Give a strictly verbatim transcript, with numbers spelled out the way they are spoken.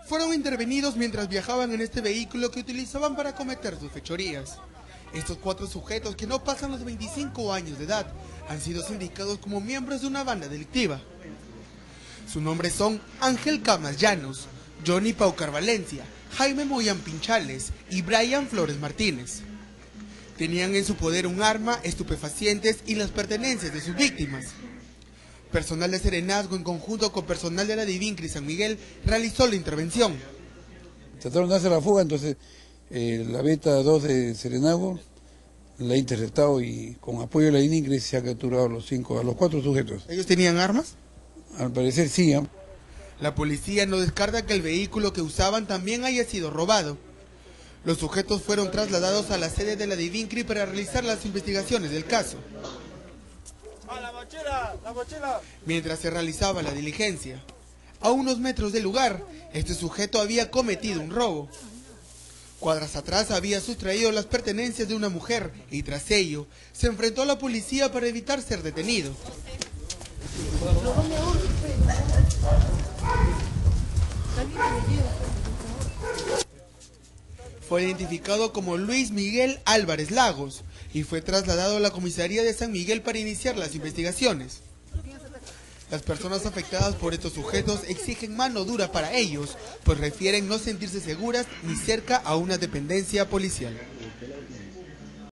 fueron intervenidos mientras viajaban en este vehículo que utilizaban para cometer sus fechorías. Estos cuatro sujetos, que no pasan los veinticinco años de edad, han sido sindicados como miembros de una banda delictiva. Sus nombres son Ángel Camas Llanos, Johnny Paucar Valencia, Jaime Moyán Pinchales y Brian Flores Martínez. Tenían en su poder un arma, estupefacientes y las pertenencias de sus víctimas. Personal de Serenazgo, en conjunto con personal de la Divincri San Miguel, realizó la intervención. Trataron de hacer la fuga, entonces eh, la beta dos de Serenazgo la ha interceptado y con apoyo de la Divincri se ha capturado a los cinco, a los cuatro sujetos. ¿Ellos tenían armas? Al parecer sí. ¿eh? La policía no descarta que el vehículo que usaban también haya sido robado. Los sujetos fueron trasladados a la sede de la Divincri para realizar las investigaciones del caso. ¡A la mochila! ¡La mochila! Mientras se realizaba la diligencia, a unos metros del lugar, este sujeto había cometido un robo. Cuadras atrás había sustraído las pertenencias de una mujer y tras ello se enfrentó a la policía para evitar ser detenido. Fue identificado como Luis Miguel Álvarez Lagos y fue trasladado a la comisaría de San Miguel para iniciar las investigaciones. Las personas afectadas por estos sujetos exigen mano dura para ellos, pues refieren no sentirse seguras ni cerca a una dependencia policial.